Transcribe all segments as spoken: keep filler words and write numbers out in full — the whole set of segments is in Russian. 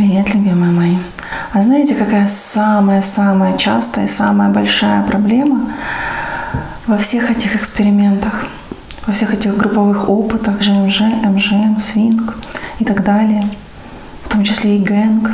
Привет, любимые мои. А знаете, какая самая-самая частая и самая большая проблема во всех этих экспериментах, во всех этих групповых опытах жэ эм жэ, эм жэ эм, свинг и так далее, в том числе и гэнг?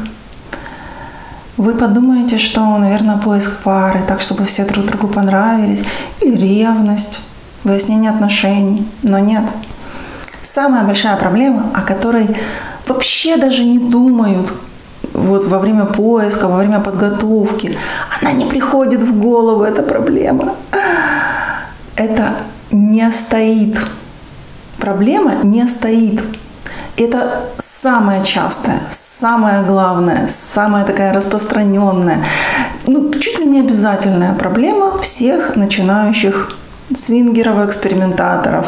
Вы подумаете, что, наверное, поиск пары, так, чтобы все друг другу понравились, или ревность, выяснение отношений, но нет. Самая большая проблема, о которой вообще даже не думают вот во время поиска, во время подготовки, она не приходит в голову, эта проблема. Это не стоит. Проблема не стоит. Это самая частая, самая главная, самая такая распространенная, ну, чуть ли не обязательная проблема всех начинающих свингеров, экспериментаторов.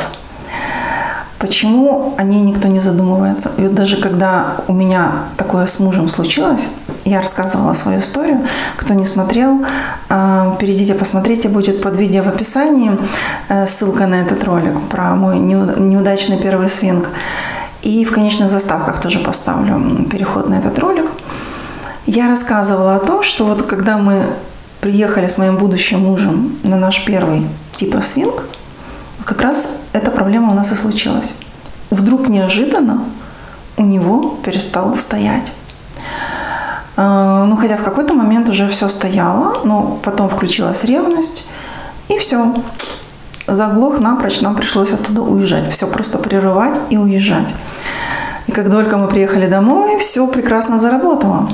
Почему о ней никто не задумывается? И вот даже когда у меня такое с мужем случилось, я рассказывала свою историю. Кто не смотрел, перейдите, посмотрите, будет под видео в описании ссылка на этот ролик про мой неудачный первый свинг. И в конечных заставках тоже поставлю переход на этот ролик. Я рассказывала о том, что вот когда мы приехали с моим будущим мужем на наш первый типа свинг, как раз эта проблема у нас и случилась. Вдруг неожиданно у него перестал стоять. Ну, хотя в какой-то момент уже все стояло, но потом включилась ревность, и все. Заглох напрочь, нам пришлось оттуда уезжать. Все просто прерывать и уезжать. И как только мы приехали домой, все прекрасно заработало.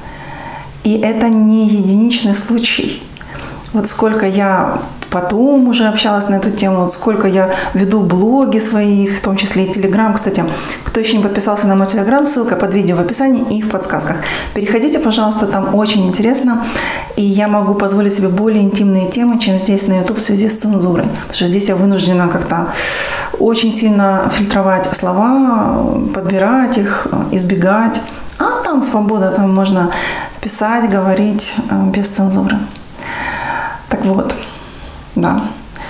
И это не единичный случай. Вот сколько я потом уже общалась на эту тему, вот сколько я веду блоги свои, в том числе и Телеграм. Кстати, кто еще не подписался на мой Телеграм, ссылка под видео в описании и в подсказках. Переходите, пожалуйста, там очень интересно. И я могу позволить себе более интимные темы, чем здесь на YouTube в связи с цензурой. Потому что здесь я вынуждена как-то очень сильно фильтровать слова, подбирать их, избегать. А там свобода, там можно писать, говорить без цензуры. Так вот. Да.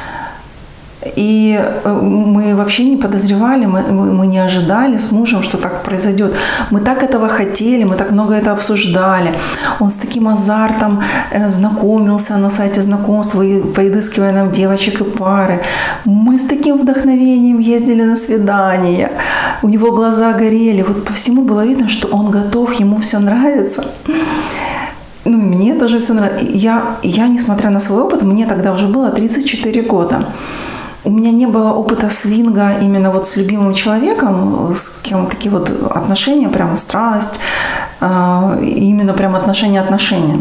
И мы вообще не подозревали, мы, мы не ожидали с мужем, что так произойдет. Мы так этого хотели, мы так много это обсуждали. Он с таким азартом знакомился на сайте знакомств, поискивая нам девочек и пары. Мы с таким вдохновением ездили на свидания. У него глаза горели. Вот по всему было видно, что он готов, ему все нравится. Ну, мне тоже все нравится. Я, я, несмотря на свой опыт, мне тогда уже было тридцать четыре года. У меня не было опыта свинга именно вот с любимым человеком, с кем такие вот отношения, прям страсть, именно прям отношения-отношения.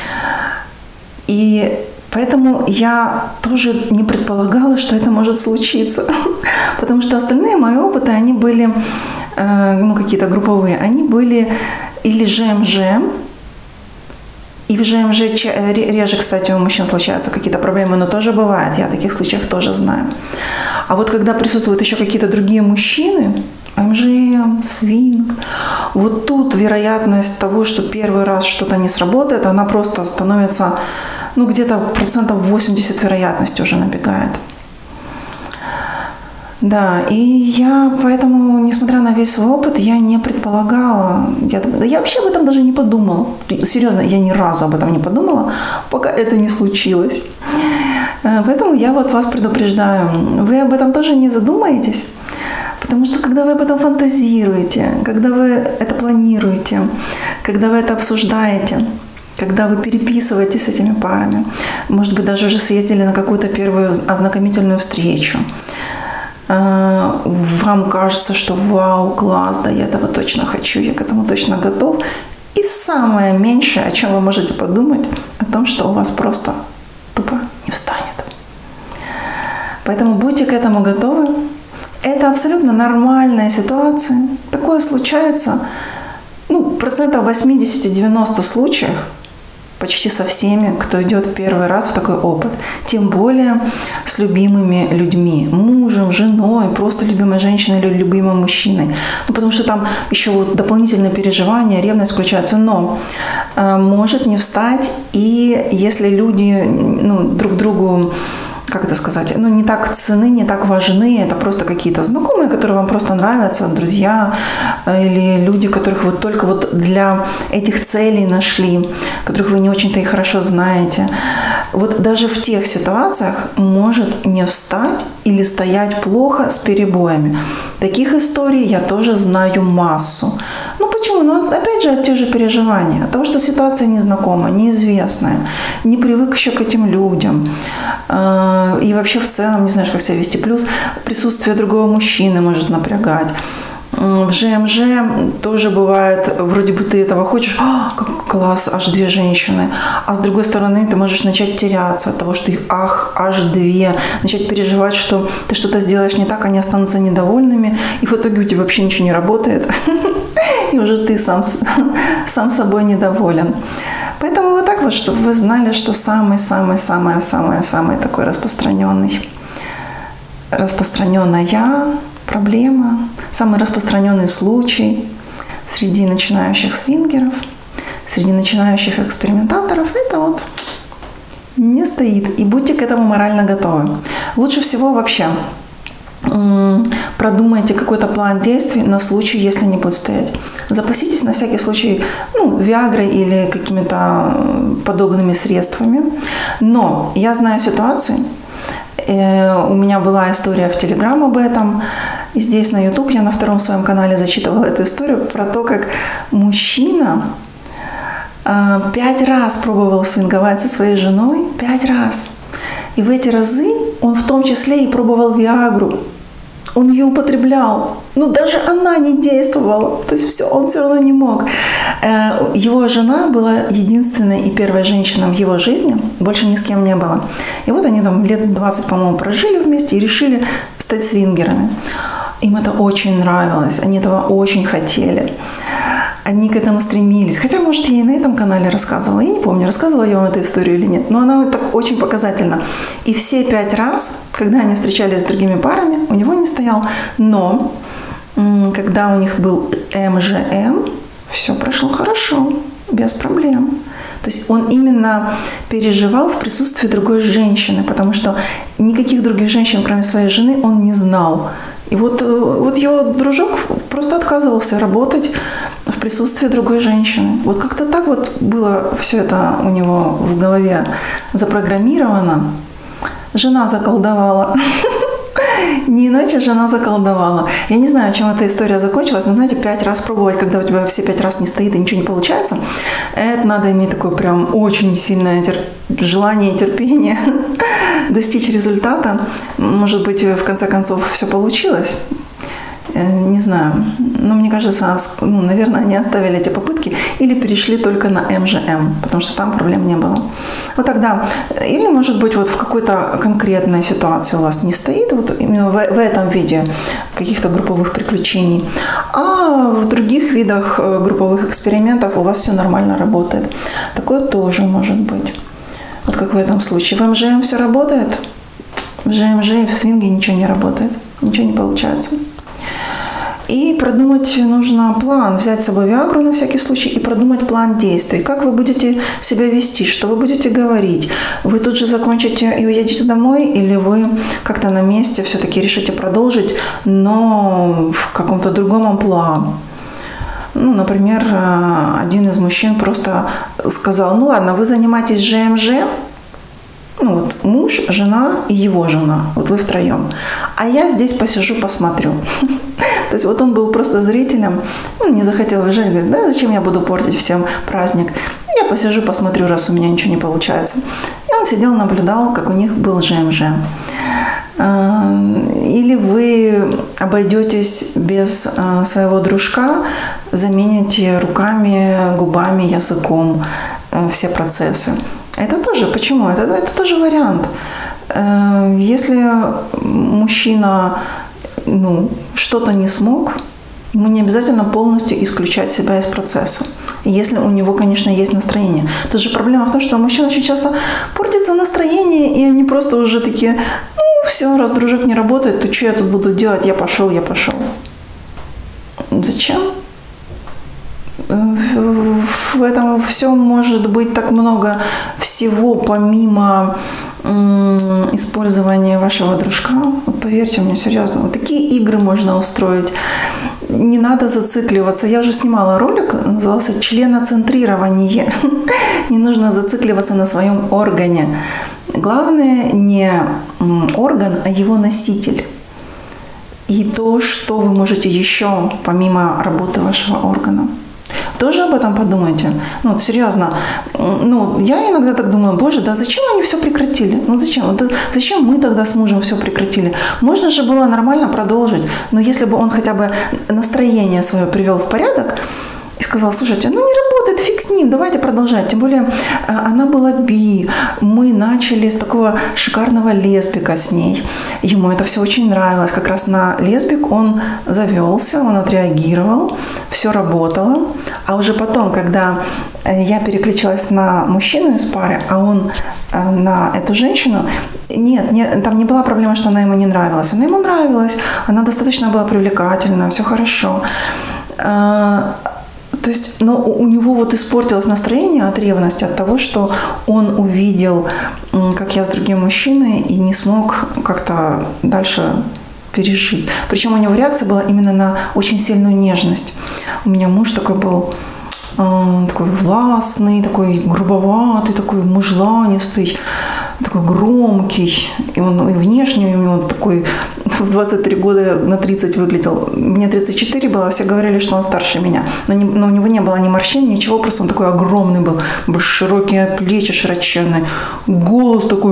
И поэтому я тоже не предполагала, что это может случиться. Потому что остальные мои опыты, они были, ну, какие-то групповые, они были или жэ эм жэ, и в жэ эм жэ реже, кстати, у мужчин случаются какие-то проблемы, но тоже бывает. Я о таких случаях тоже знаю. А вот когда присутствуют еще какие-то другие мужчины, эм жэ эм, свинг, вот тут вероятность того, что первый раз что-то не сработает, она просто становится, ну, где-то процентов восемьдесят вероятности уже набегает. Да, и я поэтому, несмотря на весь свой опыт, я не предполагала, я, да я вообще об этом даже не подумала. Серьезно, я ни разу об этом не подумала, пока это не случилось. Поэтому я вот вас предупреждаю, вы об этом тоже не задумаетесь, потому что когда вы об этом фантазируете, когда вы это планируете, когда вы это обсуждаете, когда вы переписываетесь с этими парами, может быть, даже уже съездили на какую-то первую ознакомительную встречу, вам кажется, что вау, класс, да, я этого точно хочу, я к этому точно готов. И самое меньшее, о чем вы можете подумать, о том, что у вас просто тупо не встанет. Поэтому будьте к этому готовы. Это абсолютно нормальная ситуация. Такое случается, ну, процентов восемьдесят-девяносто случаев, почти со всеми, кто идет первый раз в такой опыт. Тем более с любимыми людьми. Мужем, женой, просто любимой женщиной или любимым мужчиной. Ну, потому что там еще вот дополнительные переживания, ревность включается. Но э, может не встать. И если люди, ну, друг другу как это сказать, ну, не так ценны, не так важны. Это просто какие-то знакомые, которые вам просто нравятся, друзья или люди, которых вы только вот для этих целей нашли, которых вы не очень-то и хорошо знаете. Вот даже в тех ситуациях может не встать или стоять плохо с перебоями. Таких историй я тоже знаю массу. Ну почему? Ну опять же от тех же переживаний, от того, что ситуация незнакомая, неизвестная, не привык еще к этим людям. И вообще в целом не знаешь, как себя вести. Плюс присутствие другого мужчины может напрягать. В ЖМЖ тоже бывает, вроде бы ты этого хочешь, а, как класс, аж две женщины. А с другой стороны, ты можешь начать теряться от того, что их ах, аж две. Начать переживать, что ты что-то сделаешь не так, они останутся недовольными. И в итоге у тебя вообще ничего не работает. И уже ты сам, сам собой недоволен. Поэтому вот так вот, чтобы вы знали, что самый-самый-самый-самый-самый такой распространенный, распространенная проблема, самый распространенный случай среди начинающих свингеров, среди начинающих экспериментаторов, это вот не стоит. И будьте к этому морально готовы. Лучше всего вообще продумайте какой-то план действий на случай, если не будет стоять. Запаситесь на всякий случай ну, виагрой или какими-то подобными средствами. Но я знаю ситуации, у меня была история в Телеграм об этом. И здесь на YouTube я на втором своем канале зачитывала эту историю про то, как мужчина пять раз пробовал свинговать со своей женой. Пять раз. И в эти разы он в том числе и пробовал виагру. Он ее употреблял. Но даже она не действовала. То есть все, он все равно не мог. Его жена была единственной и первой женщиной в его жизни. Больше ни с кем не было. И вот они там лет двадцать, по-моему, прожили вместе и решили стать свингерами. Им это очень нравилось. Они этого очень хотели. Они к этому стремились. Хотя, может, я и на этом канале рассказывала. Я не помню, рассказывала я вам эту историю или нет. Но она так очень показательна. И все пять раз, когда они встречались с другими парами, у него не стоял. Но когда у них был эм жэ эм, все прошло хорошо, без проблем. То есть он именно переживал в присутствии другой женщины, потому что никаких других женщин, кроме своей жены, он не знал. И вот, вот его дружок просто отказывался работать в присутствии другой женщины. Вот как-то так вот было все это у него в голове запрограммировано. Жена заколдовала. Не иначе жена заколдовала. Я не знаю, чем эта история закончилась, но, знаете, пять раз пробовать, когда у тебя все пять раз не стоит и ничего не получается, это надо иметь такое прям очень сильное терп... желание и терпение достичь результата. Может быть, в конце концов, все получилось. Не знаю. Но мне кажется, ну, наверное, они оставили эти попытки или перешли только на эм жэ эм, потому что там проблем не было. Вот тогда, или, может быть, вот в какой-то конкретной ситуации у вас не стоит, вот именно в, в этом виде каких-то групповых приключений, а в других видах групповых экспериментов у вас все нормально работает. Такое тоже может быть. Вот как в этом случае. В эм жэ эм все работает, в жэ эм жэ и в свинге ничего не работает, ничего не получается. И продумать нужно план, взять с собой виагру на всякий случай и продумать план действий. Как вы будете себя вести, что вы будете говорить. Вы тут же закончите и уедете домой, или вы как-то на месте все-таки решите продолжить, но в каком-то другом амплуа. Ну, например, один из мужчин просто сказал: ну ладно, вы занимаетесь жэ эм жэ, ну вот муж, жена и его жена, вот вы втроем. А я здесь посижу, посмотрю. То есть вот он был просто зрителем, он не захотел уезжать, говорит: да зачем я буду портить всем праздник? Я посижу, посмотрю, раз у меня ничего не получается. И он сидел, наблюдал, как у них был жэ эм жэ. Или вы обойдетесь без своего дружка, замените руками, губами, языком все процессы. Это тоже, почему? Это, это тоже вариант. Если мужчина ну, что-то не смог, ему не обязательно полностью исключать себя из процесса. Если у него, конечно, есть настроение. Тут же проблема в том, что у мужчин очень часто портится настроение, и они просто уже такие: ну, все, раз дружок не работает, то что я тут буду делать? Я пошел, я пошел. Зачем? В этом все может быть так много всего, помимо использование вашего дружка. Вот поверьте мне, серьезно, вот такие игры можно устроить. Не надо зацикливаться. Я уже снимала ролик, назывался «Членоцентрирование». Не нужно зацикливаться на своем органе. Главное не орган, а его носитель. И то, что вы можете еще, помимо работы вашего органа. Тоже об этом подумайте. Ну, вот серьезно. Ну, я иногда так думаю, боже, да зачем они все прекратили? Ну, зачем? Вот, зачем мы тогда с мужем все прекратили? Можно же было нормально продолжить. Но если бы он хотя бы настроение свое привел в порядок и сказал, слушайте, ну не работает, фиг с ним, давайте продолжать. Тем более она была би. Мы начали с такого шикарного лесбика с ней. Ему это все очень нравилось. Как раз на лесбик он завелся, он отреагировал, все работало. А уже потом, когда я переключилась на мужчину из пары, а он на эту женщину, нет, нет, там не была проблема, что она ему не нравилась. Она ему нравилась, она достаточно была привлекательна, все хорошо. То есть, но у него вот испортилось настроение от ревности, от того, что он увидел, как я с другим мужчиной, и не смог как-то дальше пережить. Причем у него реакция была именно на очень сильную нежность. У меня муж такой был, э, такой властный, такой грубоватый, такой мужланистый, такой громкий. И он и внешне у него такой в двадцать три года на тридцать выглядел. Мне тридцать четыре было, все говорили, что он старше меня. Но, не, но у него не было ни морщин, ничего, просто он такой огромный был. Широкие плечи, широченные. Голос такой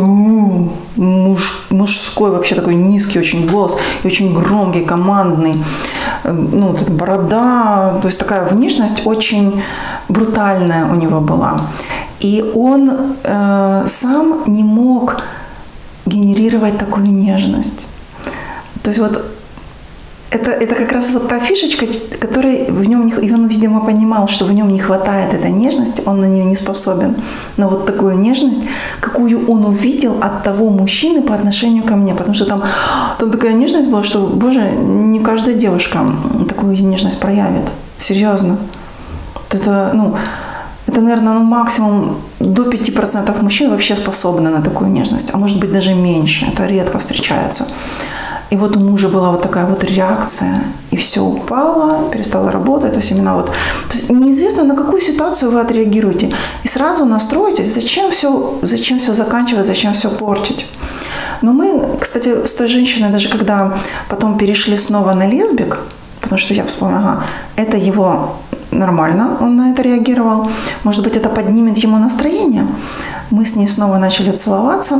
муж, мужской, вообще такой низкий очень голос. И очень громкий, командный. Ну, вот эта борода. То есть такая внешность очень брутальная у него была. И он э, сам не мог генерировать такую нежность. То есть вот это, это как раз вот та фишечка, которой в нем, и он, видимо, понимал, что в нем не хватает этой нежности, он на нее не способен. На вот такую нежность, какую он увидел от того мужчины по отношению ко мне. Потому что там, там такая нежность была, что, боже, не каждая девушка такую нежность проявит. Серьезно. Это, ну... Это, наверное, ну, максимум до пяти процентов мужчин вообще способны на такую нежность, а может быть даже меньше. Это редко встречается. И вот у мужа была вот такая вот реакция, и все упало, перестало работать. То есть именно вот, то есть неизвестно, на какую ситуацию вы отреагируете. И сразу настроитесь, зачем все, зачем все заканчивать, зачем все портить. Но мы, кстати, с той женщиной, даже когда потом перешли снова на лесбик, потому что я вспомнила, ага, это его... Нормально он на это реагировал. Может быть, это поднимет ему настроение. Мы с ней снова начали целоваться.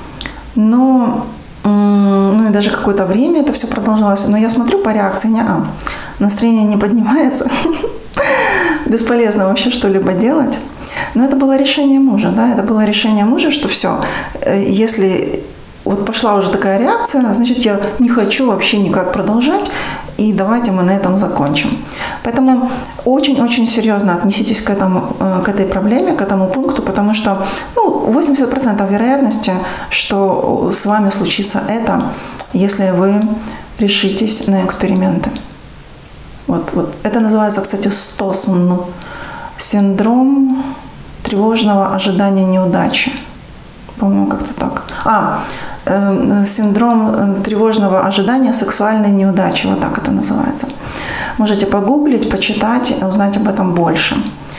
Но, ну и даже какое-то время это все продолжалось. Но я смотрю по реакции, не а, настроение не поднимается. Бесполезно вообще что-либо делать. Но это было решение мужа, да, это было решение мужа, что все, если вот пошла уже такая реакция, значит, я не хочу вообще никак продолжать, и давайте мы на этом закончим. Поэтому очень-очень серьезно отнеситесь к этому, к этой проблеме, к этому пункту, потому что ну, восемьдесят процентов вероятности, что с вами случится это, если вы решитесь на эксперименты. Вот, вот. Это называется, кстати, СТОСН, синдром тревожного ожидания неудачи. По-моему, как-то так. А, э, синдром тревожного ожидания сексуальной неудачи. Вот так это называется. Можете погуглить, почитать, узнать об этом больше.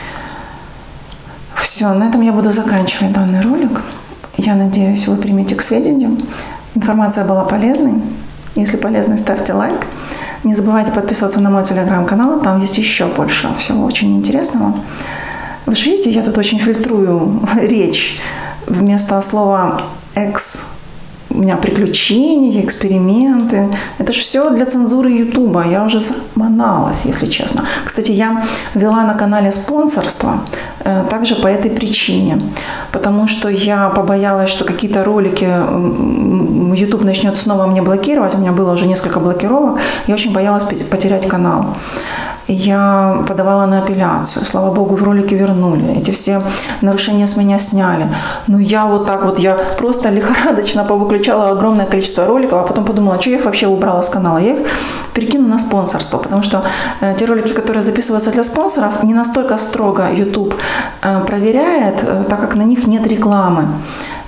Все, на этом я буду заканчивать данный ролик. Я надеюсь, вы примете к сведению. Информация была полезной. Если полезной, ставьте лайк. Не забывайте подписываться на мой телеграм-канал. Там есть еще больше всего очень интересного. Вы же видите, я тут очень фильтрую речь. Вместо слова «экс» у меня приключения, эксперименты. Это же все для цензуры Ютуба. Я уже заманалась, если честно. Кстати, я вела на канале спонсорство э, также по этой причине. Потому что я побоялась, что какие-то ролики YouTube начнет снова мне блокировать. У меня было уже несколько блокировок. Я очень боялась потерять канал. Я подавала на апелляцию. Слава богу, в ролике вернули. Эти все нарушения с меня сняли. Но я вот так вот, я просто лихорадочно повыключала огромное количество роликов, а потом подумала, что я их вообще убрала с канала. Я их перекину на спонсорство, потому что э, те ролики, которые записываются для спонсоров, не настолько строго YouTube э, проверяет, э, так как на них нет рекламы.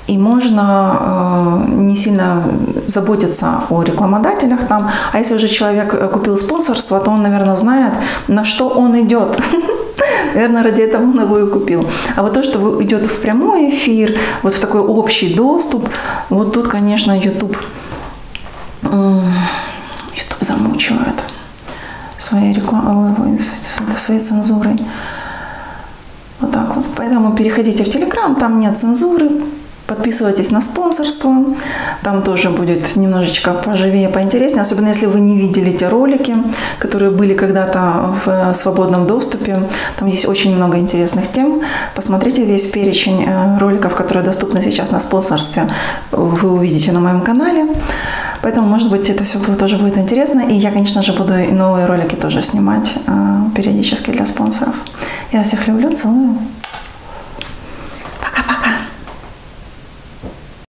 и можно э, не сильно заботиться о рекламодателях там. А если уже человек купил спонсорство, то он, наверное, знает, на что он идет. Наверное, ради этого он его и купил. А вот то, что идет в прямой эфир, вот в такой общий доступ, вот тут, конечно, YouTube, YouTube замучивает своей рекламой, своей цензурой. Вот так вот. Поэтому переходите в Telegram, там нет цензуры. Подписывайтесь на спонсорство, там тоже будет немножечко поживее, поинтереснее, особенно если вы не видели те ролики, которые были когда-то в свободном доступе. Там есть очень много интересных тем. Посмотрите весь перечень роликов, которые доступны сейчас на спонсорстве, вы увидите на моем канале. Поэтому, может быть, это все тоже будет интересно. И я, конечно же, буду и новые ролики тоже снимать периодически для спонсоров. Я всех люблю, целую.